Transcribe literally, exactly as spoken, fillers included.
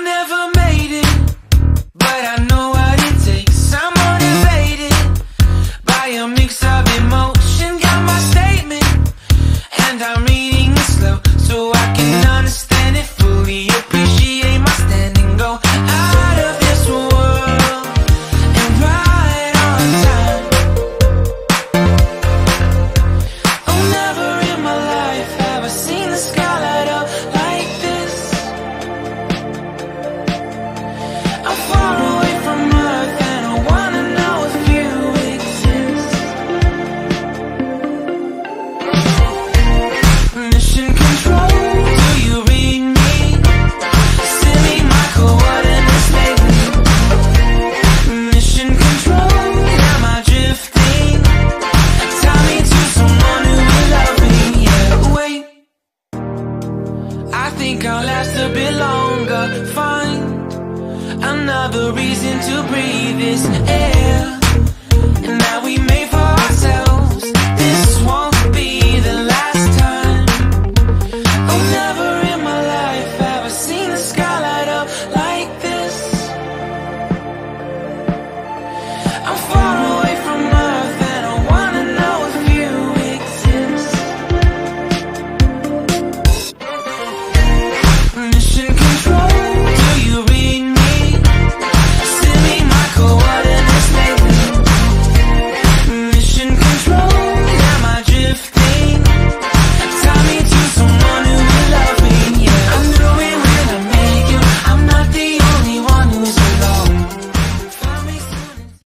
never made it, but I know what it takes. I'm motivated by a mix of emotion. Got my statement, and I'm reading it slow so I can understand it fully. Appreciate my standing, go out of this world and right on time. Oh, never in my life have I seen the sky light up like this. I'm far away from Earth and I wanna know if you exist. Mission control, do you read me? Send me my coordinates lately. Mission control, am I drifting? Tie me to someone who will love me. Yeah, wait, I think I'll last a bit longer. Find another reason to breathe this air, and now we may fall